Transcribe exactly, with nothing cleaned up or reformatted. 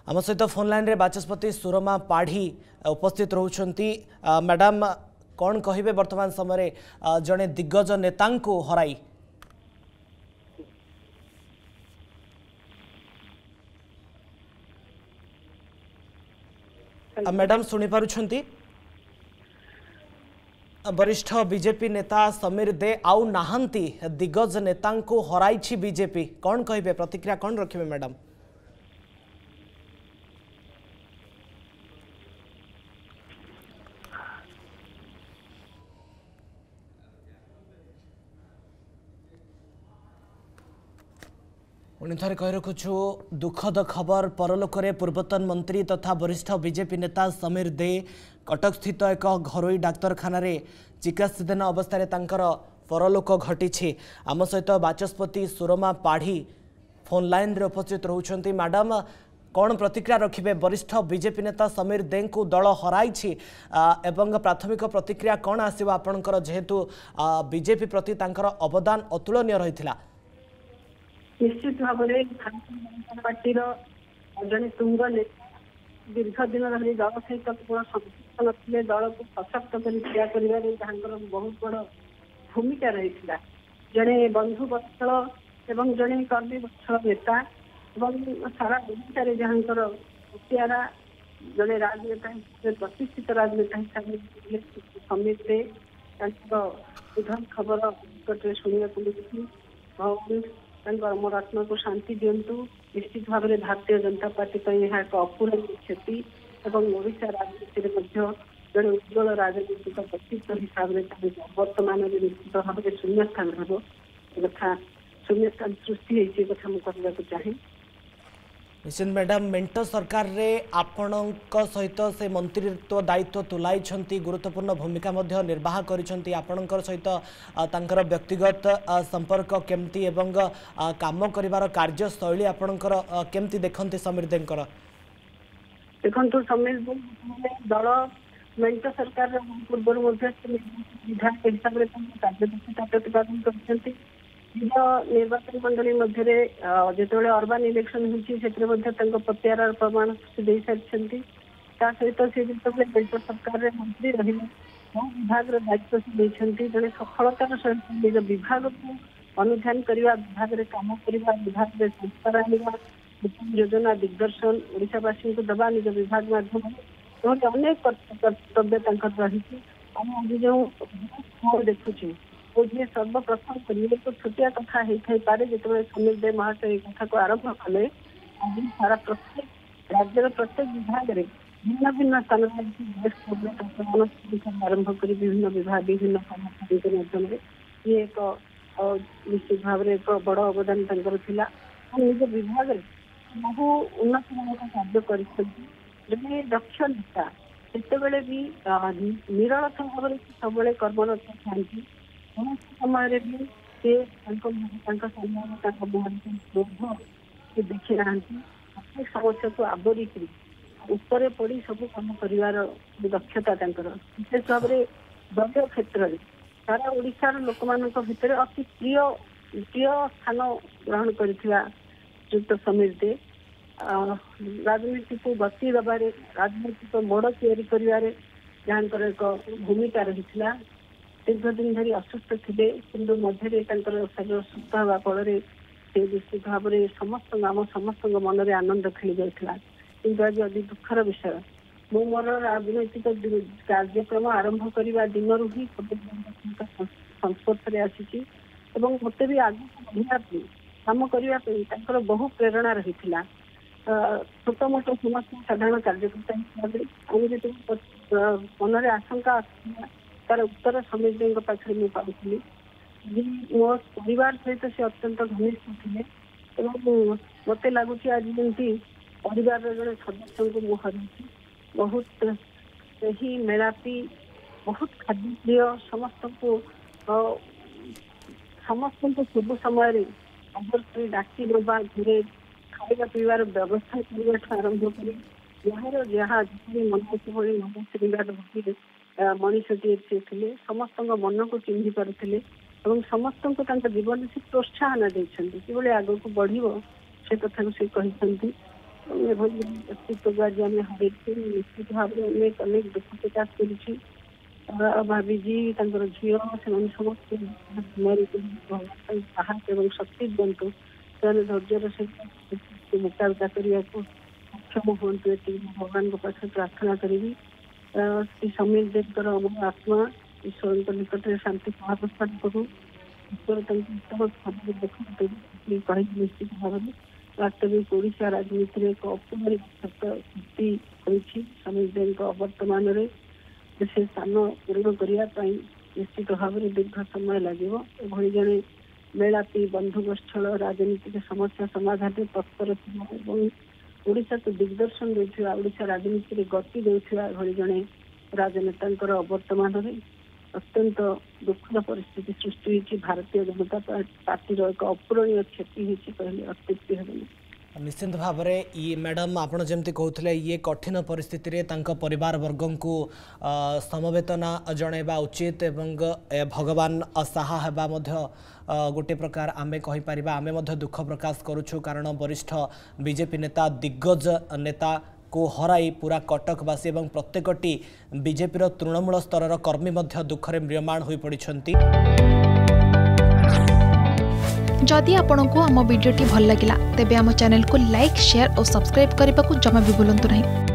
आम सहित phone line रे बाचस्पति सुरमा पाढ़ी उपस्थित रहउछंती। मैडम कौन कहिबे वर्तमान समय जड़े दिग्गज नेता हराई मैडम शुणी पारुछंती? वरिष्ठ बीजेपी नेता समीर दे आउ नाहंती दिग्गज नेता हराई बीजेपी कौन कहिबे प्रतिक्रिया कौन रखिबे मैडम? उन्नीथारे कही रखुछु दुखद खबर परलोकरे पूर्वतन मंत्री तथा वरिष्ठ बीजेपी नेता समीर दे कटक स्थित एक घरोई डाक्तरखाना चिकित्साधीन अवस्था तांकर परलोक घटी। आम सहित बाचस्पति सुरमा पाढ़ी फोन लाइन रे उपस्थित रहउछंती। मैडम कौन प्रतिक्रिया रखिबे? वरिष्ठ बीजेपी नेता समीर दे को दल हराई एवं प्राथमिक प्रतिक्रिया कौन आसिबो आपनकर जेहेतु बीजेपी प्रति तांकर अवदान अतुलनीय रहिथिला? निश्चित भाव में भारतीय जनता पार्टी जड़े तुंग नेता दीर्घ दिन रही दल सहित केवल संपृक्त नथिले दल को सशक्त कर ठिया कर बहुत बड़ भूमिका रही है। जड़े बंधु बत्सल एवं जड़े कर्मी बत्सल नेता एवं सारा ओडिशा जहाँकर मुखियारा जड़े राजनेता प्रतिष्ठित राजनेता हिसाब से समीर दे निधन खबर निकटे शुणा मिली। मोर आत्मा को शांति दिंतु। निश्चित भाव में भारतीय जनता पार्टी यह एक अपूरणीय क्षति एवं ओडिशा राजनीति में जड़े उज्जवल राजनीतिक व्यक्तित्व हिसाब से वर्तमान में निश्चित भाव में शून्य स्थान हम कथा शून्य स्थान सृष्टि कथा मुझे चाहे। निश्चित मैडम मेंटो सरकार रे आपण सहित से मंत्रित्व दायित्व तुलाई गुरुत्वपूर्ण भूमिका मध्य निर्वाह करिसेंती। आपणकर सहित तांकर व्यक्तिगत संपर्क केमती एवं काम करिवार कार्यशैली आपणकर केमती देखंती समीर देंकर? देखंतु समीर दल मेंटो सरकार पूर्व विधायक हिसाब से कार्यदक्षता प्रतिपादन करछंती। निर्वाचन मंडली मध्य जो अर्बान इलेक्शन हो प्रत्यार प्रमाण दे सारी सहित से जो मेंटो सरकार मंत्री रही विभाग दायित्व से जड़े सफलतार सहित निज विभाग को अनुध्यान करने विभाग में कम करने विभाग में संस्कार आने योजना दिग्दर्शन ओडावासी को दबा निज विभाग माध्यम अनेक कर्तव्य रही आज जो देखुचे मुझे सर्वप्रथम करने तो छोटिया कथा होता पारे जो समीर दे महाशय कथा को आरंभ कले आज सारा प्रत्येक राज्य प्रत्येक विभाग में भिन्न भिन्न स्थान आरंभ कर विभिन्न विभाग विभिन्न कर्मचारी के माध्यम ये एक निश्चित भाव में एक बड़ अवदान था। निज विभाग में बहु उन्नत मानक कार्य कर दक्ष नेता जिते भी निरलस भाव में सब कर्मरत था समय भी से देखी ना प्रत्येक समस्या को आवरिक ऊपर पड़ी सब कम कर दक्षता विशेष भाव में दलीय क्षेत्र में सारा ओडिशार लोक मान भितर अति प्रिय प्रिय स्थान ग्रहण कर समीर दे राजनीति को गति दबारे राजनीति को मोड़ तैयारी कर जहाँ एक भूमिका रही है। दीर्घ दिन धरी असुस्थ थे कि मध्य शरीर सुस्थ हवा फल निश्चित भाव में समस्त आम समस्त मन में आनंद खेली जाता कि आज अति दुखर विषय मु मोर राजनैतिक कार्यक्रम आरंभ करने दिन ही संस्पर्श आसी मत भी आगे बढ़ापी कम करने बहु प्रेरणा रही है। छोट मोट समस्त साधारण कार्यकर्ता हिसाब से आम जो मन में आशंका तार उत्तर समीर दे पाखे मुझे पाई मो परिवार सहित से अत्यंत घनिष्ठ थे मत लगुच आज जमी परिवार जड़े सदस्य को मुझे बहुत ही मेलापी बहुत खाद्यप्रिय समस्त को समस्त को सब समय अगर डाकी नवा घरे खाଇବା पीवार व्यवस्था करने आरंभ कर यार जहाँ मनोज भली मन श्रीवाद भक्ति मनीषीए थे समस्त मन को चिन्ह पारे समस्त को जीवन से प्रोत्साहन देते कि आग को बढ़ से कथा से कहते ଏଭଳି ବ୍ୟକ୍ତିତ୍ୱକୁ ଆଜି ଆମେ ହରେଇଛୁ। ନିଶ୍ଚିତ ଭାବରେ ଅନେକ ଅନେକ ଦୁଃଖ ପ୍ରକାଶ କରୁଛି। ଭାବିଜି ତାଙ୍କର ଝିଅ ସେମାନେ ସମସ୍ତେ ସାହସ ଏବଂ ଶକ୍ତି ଦିଅନ୍ତୁ, ସେମାନେ ଧୈର୍ଯ୍ୟର ସହିତ ମୁକାବିଲା କରିବାକୁ ସକ୍ଷମ ହୁଅନ୍ତୁ, ଏତିକି ଭଗବାନଙ୍କ ପାଖରେ ପ୍ରାର୍ଥନା କରିବି। ଶ୍ରୀ ସମୀର ଦେବଙ୍କର ଅମର ଆତ୍ମା ଈଶ୍ୱରଙ୍କ ନିକଟରେ ଶାନ୍ତି ସହାବସ୍ଥାନ କରୁ, ଈଶ୍ୱର ତାଙ୍କୁ ଉତ୍ତମ ଦେଖନ୍ତୁ କହିବି। ନିଶ୍ଚିତ ଭାବରେ ବାସ୍ତବିକ ଓଡ଼ିଶା ରାଜନୀତିରେ ଏକ ଅପରିବର୍ତ୍ତିତ ସୃଷ୍ଟି ହୋଇଛି। ସମୀର ଦେବଙ୍କ ଅବର୍ତ୍ତମାନରେ ସେ ସ୍ଥାନ ପୂରଣ କରିବା ପାଇଁ ନିଶ୍ଚିତ ଭାବରେ ଦୀର୍ଘ ସମୟ ଲାଗିବ। ଏଭଳି ଜଣେ ମେଳାପୀ ବନ୍ଧୁଗୋଷ୍ଠଳ ରାଜନୀତିକ ସମସ୍ୟା ସମାଧାନରେ ତତ୍ପର ଥିବା ଏବଂ ଓଡ଼ିଶାକୁ ଦିଗ୍ଦର୍ଶନ ଦେଉଥିବା, ଓଡ଼ିଶା ରାଜନୀତିରେ ଗତି ଦେଉଥିବା ଏଭଳି ଜଣେ ରାଜନେତାଙ୍କର ଅବର୍ତ୍ତମାନରେ ଅତ୍ୟନ୍ତ ଦୁଃଖଦ ପରିସ୍ଥିତି ସୃଷ୍ଟି ହୋଇଛି। ଭାରତୀୟ ଜନତା ପାର୍ଟିର ଏକ ଅପୂରଣୀୟ କ୍ଷତି ହୋଇଛି କହିଲେ ଅତ୍ୟୁକ୍ତି ହେବନି। निश्चिंत भाव में ये मैडम आपड़ जमी कहते ये कठिन परिस्थिति रे तांको परिवार वर्गों को समवेतना जनइबा उचित एवं भगवान साहा हेबा मध्य गोटे प्रकार आमे कहि परिबा। आमे मध्य दुख प्रकाश करुछु कारण वरिष्ठ बीजेपी नेता दिग्गज नेता को हराई पूरा कटकवासी एवं प्रत्येकटी बीजेपी तृणमूल स्तर कर्मी मध्य दुखरे म्रियमाण होई पड़िछंती। जदि आपंक आम भिडी भल लगा तेब आम चैनल को लाइक शेयर और सब्सक्राइब करने को जमा भी भूलु नहीं।